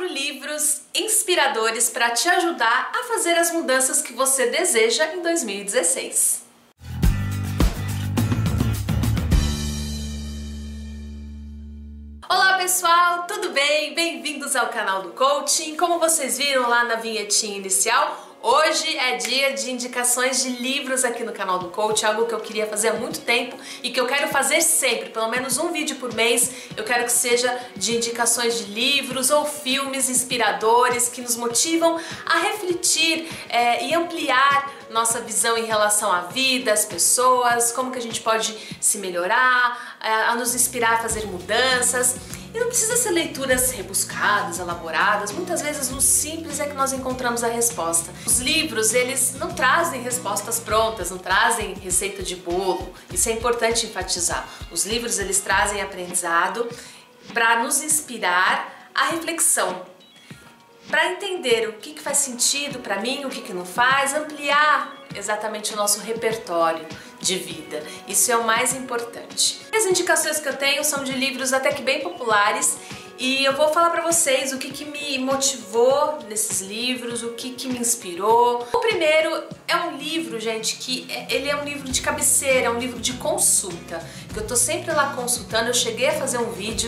4 livros inspiradores para te ajudar a fazer as mudanças que você deseja em 2016. Olá pessoal, tudo bem? Bem-vindos ao canal do Coaching. Como vocês viram lá na vinhetinha inicial, hoje é dia de indicações de livros aqui no canal do Coach, algo que eu queria fazer há muito tempo e que eu quero fazer sempre, pelo menos um vídeo por mês. Eu quero que seja de indicações de livros ou filmes inspiradores que nos motivam a refletir e ampliar nossa visão em relação à vida, às pessoas, como que a gente pode se melhorar, a nos inspirar a fazer mudanças. E não precisa ser leituras rebuscadas, elaboradas, muitas vezes no simples é que nós encontramos a resposta. Os livros, eles não trazem respostas prontas, não trazem receita de bolo, isso é importante enfatizar. Os livros, eles trazem aprendizado para nos inspirar à reflexão, para entender o que faz sentido para mim, o que não faz, ampliar exatamente o nosso repertório de vida. Isso é o mais importante. As indicações que eu tenho são de livros até que bem populares e eu vou falar para vocês o que me motivou nesses livros, o que me inspirou. O primeiro é um livro, gente, que ele é um livro de cabeceira, é um livro de consulta, que eu tô sempre lá consultando. Eu cheguei a fazer um vídeo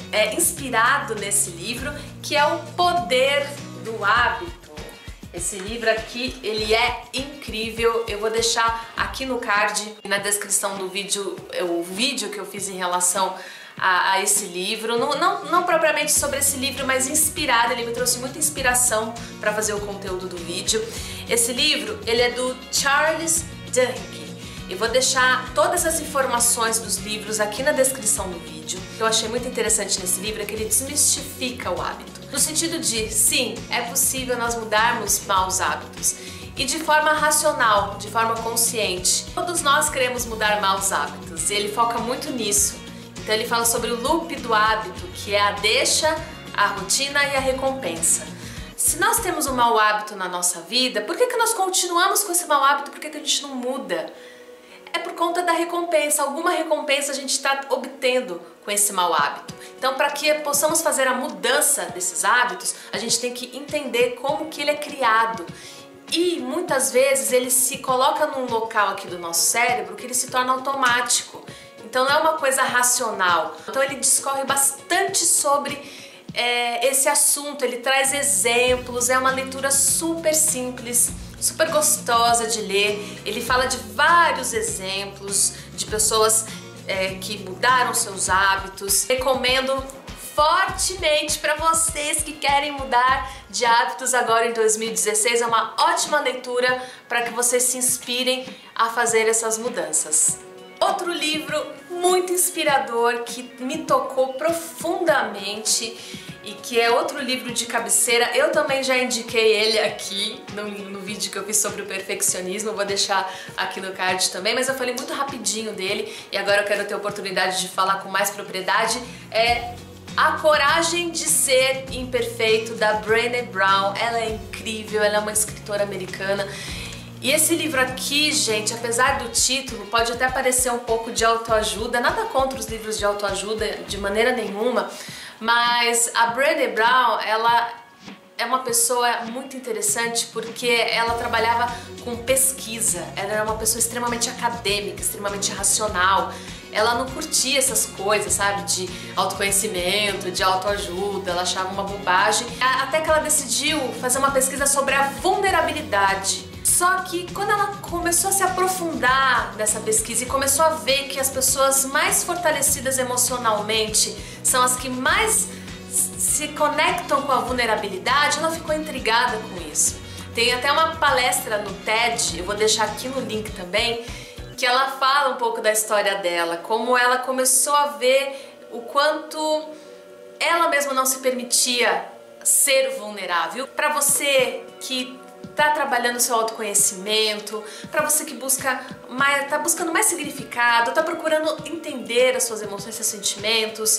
inspirado nesse livro, que é O Poder do Hábito. Esse livro aqui, ele é incrível. Eu vou deixar aqui no card, na descrição do vídeo, o vídeo que eu fiz em relação a esse livro. Não propriamente sobre esse livro, mas inspirado. Ele me trouxe muita inspiração para fazer o conteúdo do vídeo. Esse livro, ele é do Charles Duhigg. Eu vou deixar todas as informações dos livros aqui na descrição do vídeo. O que eu achei muito interessante nesse livro é que ele desmistifica o hábito. No sentido de, sim, é possível nós mudarmos maus hábitos. E de forma racional, de forma consciente. Todos nós queremos mudar maus hábitos e ele foca muito nisso. Então ele fala sobre o loop do hábito, que é a deixa, a rotina e a recompensa. Se nós temos um mau hábito na nossa vida, por que nós continuamos com esse mau hábito? Por que a gente não muda? É por conta da recompensa. Alguma recompensa a gente está obtendo com esse mau hábito. Então, para que possamos fazer a mudança desses hábitos, a gente tem que entender como que ele é criado. E muitas vezes ele se coloca num local aqui do nosso cérebro que ele se torna automático. Então não é uma coisa racional. Então ele discorre bastante sobre esse assunto, ele traz exemplos, é uma leitura super simples, super gostosa de ler. Ele fala de vários exemplos de pessoas que mudaram seus hábitos. Recomendo fortemente para vocês que querem mudar de hábitos agora em 2016. É uma ótima leitura para que vocês se inspirem a fazer essas mudanças. Outro livro muito inspirador que me tocou profundamente e que é outro livro de cabeceira, eu também já indiquei ele aqui no vídeo que eu fiz sobre o perfeccionismo, vou deixar aqui no card também, mas eu falei muito rapidinho dele e agora eu quero ter a oportunidade de falar com mais propriedade. É A Coragem de Ser Imperfeito, da Brené Brown. Ela é incrível, ela é uma escritora americana. E esse livro aqui, gente, apesar do título, pode até parecer um pouco de autoajuda, nada contra os livros de autoajuda de maneira nenhuma, mas a Brené Brown, ela é uma pessoa muito interessante porque ela trabalhava com pesquisa, ela era uma pessoa extremamente acadêmica, extremamente racional. Ela não curtia essas coisas, sabe, de autoconhecimento, de autoajuda, ela achava uma bobagem. Até que ela decidiu fazer uma pesquisa sobre a vulnerabilidade. Só que quando ela começou a se aprofundar nessa pesquisa e começou a ver que as pessoas mais fortalecidas emocionalmente são as que mais se conectam com a vulnerabilidade, ela ficou intrigada com isso. Tem até uma palestra no TED, eu vou deixar aqui no link também, que ela fala um pouco da história dela, como ela começou a ver o quanto ela mesma não se permitia ser vulnerável. Para você que está trabalhando seu autoconhecimento, para você que está buscando mais significado, está procurando entender as suas emoções, seus sentimentos,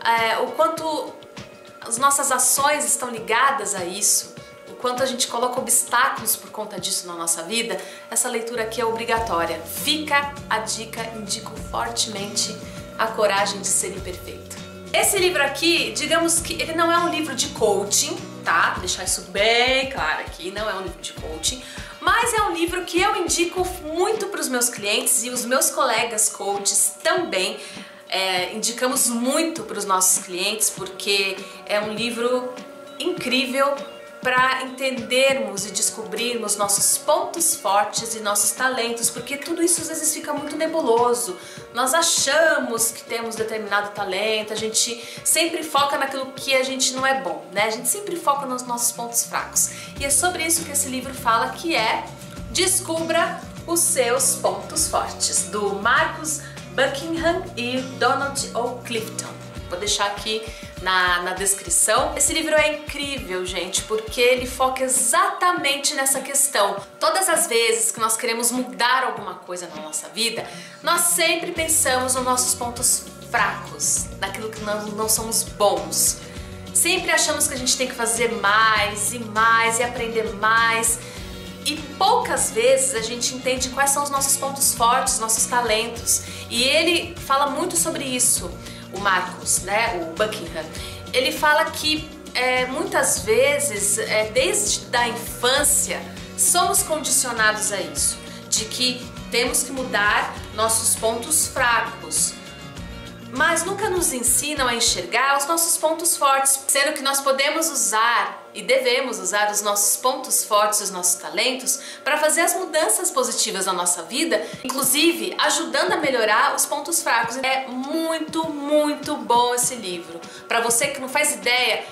o quanto as nossas ações estão ligadas a isso, o quanto a gente coloca obstáculos por conta disso na nossa vida, essa leitura aqui é obrigatória. Fica a dica, indico fortemente A Coragem de Ser Imperfeito. Esse livro aqui, digamos que ele não é um livro de coaching, tá? Vou deixar isso bem claro aqui, não é um livro de coaching, mas é um livro que eu indico muito para os meus clientes e os meus colegas coaches também. Indicamos muito para os nossos clientes porque é um livro incrível para entendermos e descobrirmos nossos pontos fortes e nossos talentos, porque tudo isso às vezes fica muito nebuloso. Nós achamos que temos determinado talento, a gente sempre foca naquilo que a gente não é bom, né? A gente sempre foca nos nossos pontos fracos. E é sobre isso que esse livro fala, que é Descubra os Seus Pontos Fortes, do Marcus Buckingham e Donald O. Clifton. Vou deixar aqui na descrição. Esse livro é incrível, gente, porque ele foca exatamente nessa questão. Todas as vezes que nós queremos mudar alguma coisa na nossa vida, nós sempre pensamos nos nossos pontos fracos, naquilo que nós não somos bons. Sempre achamos que a gente tem que fazer mais e aprender mais. E poucas vezes a gente entende quais são os nossos pontos fortes, nossos talentos. E ele fala muito sobre isso. O Marcus, né, o Buckingham, ele fala que muitas vezes, desde a infância, somos condicionados a isso, de que temos que mudar nossos pontos fracos, mas nunca nos ensinam a enxergar os nossos pontos fortes, sendo que nós podemos usar e devemos usar os nossos pontos fortes, os nossos talentos, para fazer as mudanças positivas na nossa vida, inclusive ajudando a melhorar os pontos fracos. É muito, muito bom esse livro. Para você que não faz ideia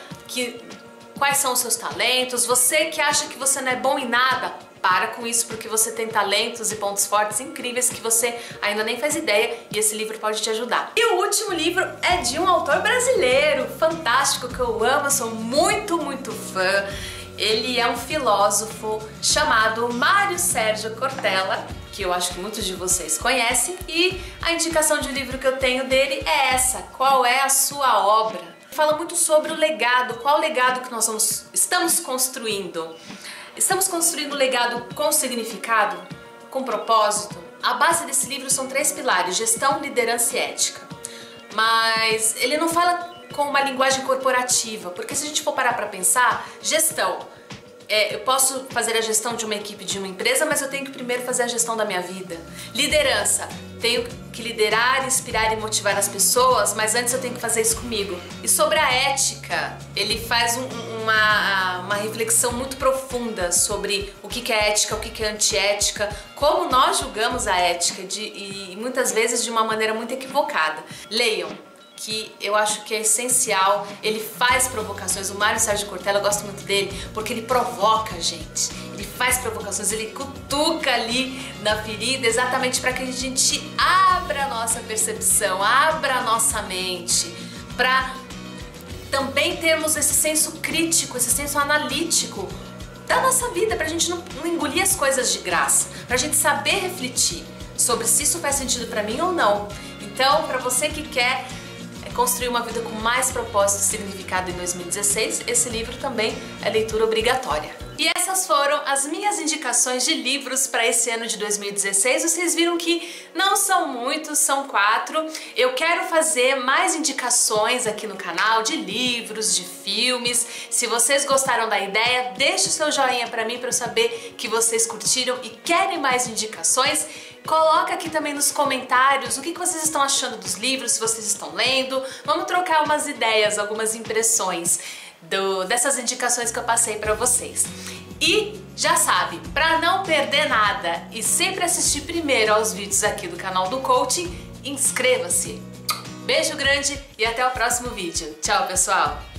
quais são os seus talentos, você que acha que você não é bom em nada, para com isso, porque você tem talentos e pontos fortes incríveis que você ainda nem faz ideia, e esse livro pode te ajudar. E o último livro é de um autor brasileiro fantástico que eu amo, sou muito, muito fã. Ele é um filósofo chamado Mário Sérgio Cortella, que eu acho que muitos de vocês conhecem, e a indicação de livro que eu tenho dele é essa: Qual é a Sua Obra? Fala muito sobre o legado, qual legado que nós estamos construindo. Estamos construindo um legado com significado, com propósito? A base desse livro são 3 pilares: gestão, liderança e ética. Mas ele não fala com uma linguagem corporativa, porque se a gente for parar para pensar, gestão, eu posso fazer a gestão de uma equipe, de uma empresa, mas eu tenho que primeiro fazer a gestão da minha vida. Liderança, tenho que liderar, inspirar e motivar as pessoas, mas antes eu tenho que fazer isso comigo. E sobre a ética, ele faz uma reflexão muito profunda sobre o que é ética, o que é antiética, como nós julgamos a ética e muitas vezes de uma maneira muito equivocada. Leiam, que eu acho que é essencial. Ele faz provocações. O Mário Sérgio Cortella, eu gosto muito dele porque ele provoca a gente, ele faz provocações, ele cutuca ali na ferida exatamente para que a gente abra a nossa percepção, abra a nossa mente, para também termos esse senso crítico, esse senso analítico da nossa vida, pra gente não engolir as coisas de graça, pra gente saber refletir sobre se isso faz sentido pra mim ou não. Então, pra você que quer construir uma vida com mais propósito e significado em 2016, esse livro também é leitura obrigatória. E essas foram as minhas indicações de livros para esse ano de 2016. Vocês viram que não são muitos, são 4. Eu quero fazer mais indicações aqui no canal de livros, de filmes. Se vocês gostaram da ideia, deixe o seu joinha para mim, para eu saber que vocês curtiram e querem mais indicações. Coloca aqui também nos comentários o que vocês estão achando dos livros, se vocês estão lendo. Vamos trocar umas ideias, algumas impressões dessas indicações que eu passei para vocês. E já sabe, para não perder nada e sempre assistir primeiro aos vídeos aqui do canal do Coaching, inscreva-se. Beijo grande e até o próximo vídeo. Tchau, pessoal!